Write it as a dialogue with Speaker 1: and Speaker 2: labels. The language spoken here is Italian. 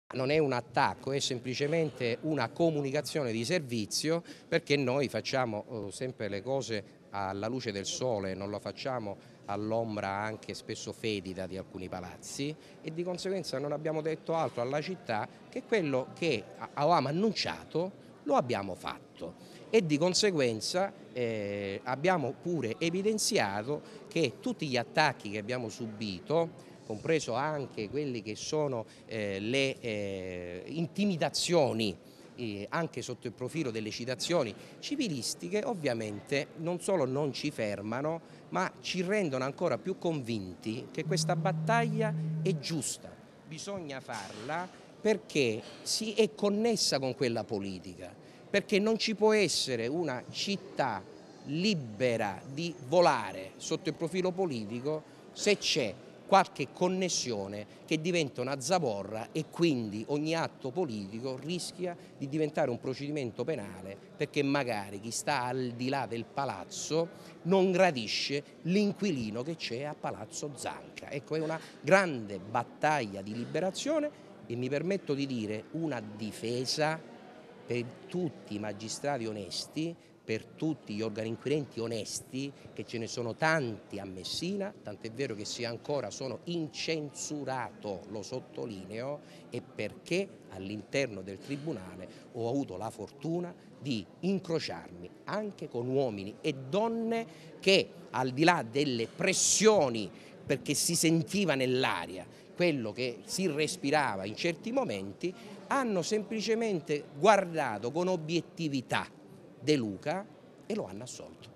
Speaker 1: Non è un attacco, è semplicemente una comunicazione di servizio, perché noi facciamo sempre le cose alla luce del sole, non lo facciamo all'ombra anche spesso fetida di alcuni palazzi, e di conseguenza non abbiamo detto altro alla città che quello che avevamo annunciato lo abbiamo fatto, e di conseguenza abbiamo pure evidenziato che tutti gli attacchi che abbiamo subito, compreso anche quelli che sono le intimidazioni, anche sotto il profilo delle citazioni civilistiche, ovviamente non solo non ci fermano, ma ci rendono ancora più convinti che questa battaglia è giusta, bisogna farla perché si è connessa con quella politica, perché non ci può essere una città libera di volare sotto il profilo politico se c'è qualche connessione che diventa una zavorra, e quindi ogni atto politico rischia di diventare un procedimento penale, perché magari chi sta al di là del palazzo non gradisce l'inquilino che c'è a Palazzo Zanca. Ecco, è una grande battaglia di liberazione, e mi permetto di dire una difesa per tutti i magistrati onesti, per tutti gli organi inquirenti onesti, che ce ne sono tanti a Messina, tant'è vero che sono incensurato, lo sottolineo, e perché all'interno del Tribunale ho avuto la fortuna di incrociarmi anche con uomini e donne che, al di là delle pressioni, perché si sentiva nell'aria quello che si respirava in certi momenti, hanno semplicemente guardato con obiettività De Luca e lo hanno assolto.